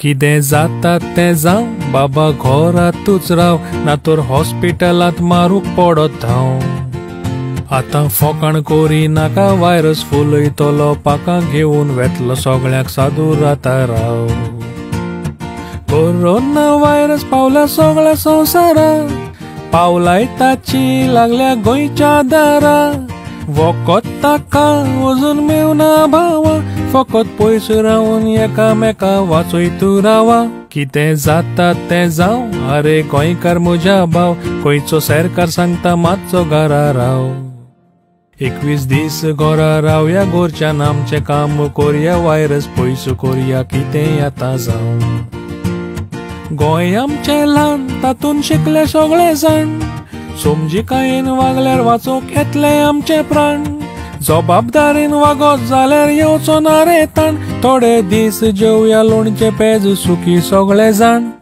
कितें जाता तें जावं बाबा घरातूच राव ना तर हॉस्पिटलांत मारूक पडत धांव। आतां फोकाण कोरी नाका वायरस फुलयतलो पाकां घेवन वेतलो सगळ्याक सादूर राता राव। कोरोना वायरस पावला सगळ्या संवसाराक पावलाय ताची लागल्या गोंयच्या दारां। वखद ताका अजून मेवना भावा फकत पयस रावन एकामेका वाचयतू रावा। कितें जाता तें जावं आरे गोंयकार म्हज्या भाव गोंयचो सरकार सांगता मातसो घरा राव। 21 दीस घरा रावया गोरच्यान आमचें काम कोरया वायरस पयस कोरया कितें आतां जावं। गोंय आमचें ल्हान तातून शिकले सगळे जाण समजिकायेन वागल्यार वाचूंक येतले आमचे प्राण। जबाबदारीन वागत जाल्यार येवचो ना रे ताण थोडे दीस जेवया लोणचे पेज सुखी सगळे जाण।